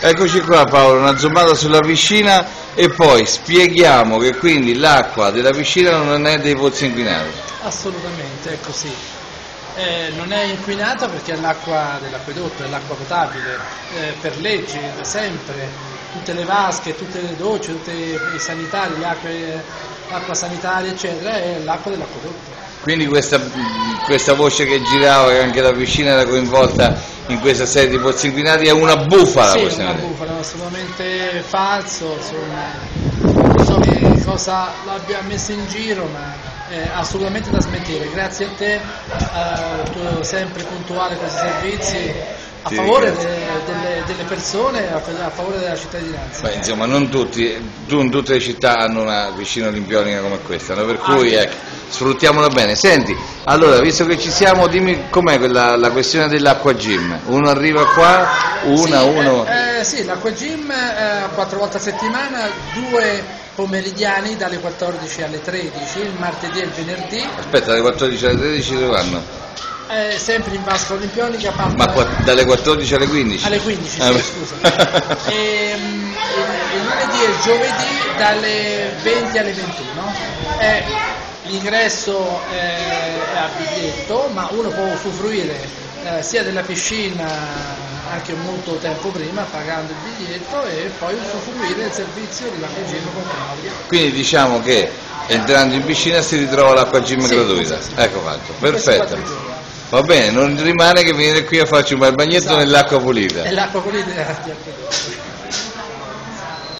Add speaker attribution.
Speaker 1: Eccoci qua Paolo, una zoomata sulla piscina e poi spieghiamo che quindi l'acqua della piscina non è dei pozzi inquinati.
Speaker 2: Assolutamente, è così. Non è inquinata perché è l'acqua dell'acquedotto, è l'acqua potabile, per legge, sempre, tutte le vasche, tutte le docce, tutti i sanitari, l'acqua sanitaria eccetera, è l'acqua dell'acquedotto.
Speaker 1: Quindi questa voce che girava, che anche la piscina era coinvolta in questa serie di pozzi inquinati, è una bufala?
Speaker 2: Sì, è una bufala, assolutamente falso, insomma, non so che cosa l'abbia messo in giro, ma è assolutamente da smentire. Grazie a te, tu sempre puntuale con questi servizi, a favore delle persone, a favore della cittadinanza.
Speaker 1: Beh, insomma, non tutte le città hanno una piscina olimpionica come questa, no? Per cui ecco, sfruttiamola bene. Senti, allora, visto che ci siamo, dimmi com'è la questione dell'acqua gym. Uno arriva qua,
Speaker 2: sì, l'acqua gym 4 volte a settimana, 2 pomeridiani dalle 14 alle 13, il martedì e il venerdì.
Speaker 1: Aspetta, dalle 14 alle 13 dove vanno?
Speaker 2: Sempre in vasca olimpionica.
Speaker 1: Ma dalle 14 alle 15?
Speaker 2: Alle 15, sì, scusa. Il lunedì e il giovedì dalle 20 alle 21. L'ingresso è a biglietto, ma uno può usufruire sia della piscina anche molto tempo prima pagando il biglietto e poi usufruire del servizio dell'acqua gym con Claudia.
Speaker 1: Quindi diciamo che entrando in piscina si ritrova l'acqua gym gratuita. Sì. Ecco fatto, perfetto. Va bene, non rimane che venire qui a farci un bel bagnetto nell'acqua pulita.
Speaker 2: E l'acqua pulita è